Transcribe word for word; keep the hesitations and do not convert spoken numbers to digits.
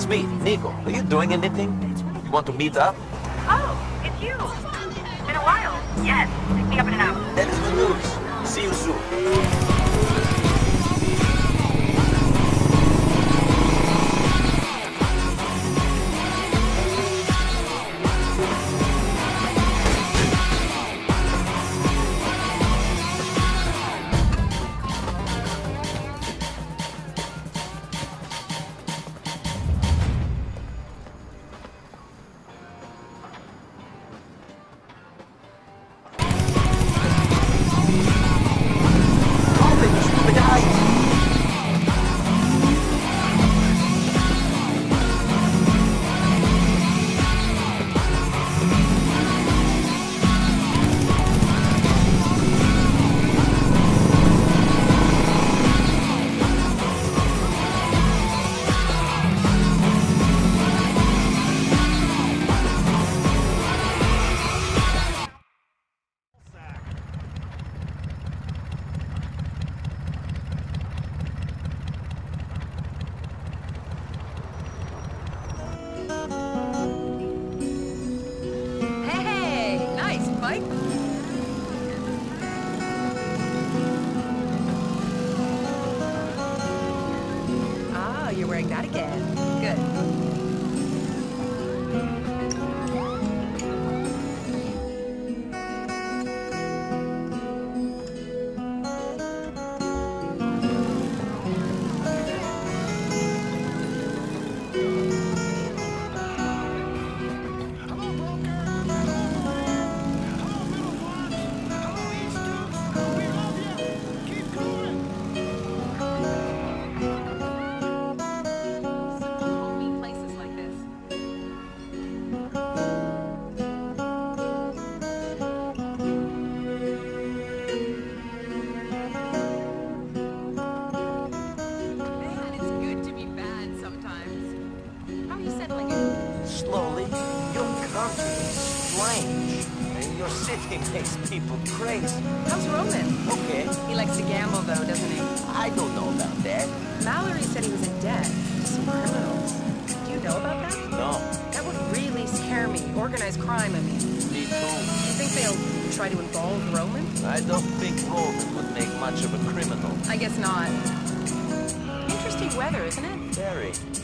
it's me, Nico. Are you doing anything? You want to meet up? Oh, it's you. It's been a while. Yes, pick me up in an hour. That is the news. See you soon. You're wearing that again. Good. Slowly, your country is strange, and your city makes people crazy. How's Roman? Okay. He likes to gamble, though, doesn't he? I don't know about that. Mallory said he was in debt to some criminals. Do you know about that? No. That would really scare me. Organized crime, I mean. Me too. You think they'll try to involve Roman? I don't think Roman would make much of a criminal. I guess not. Interesting weather, isn't it? Very.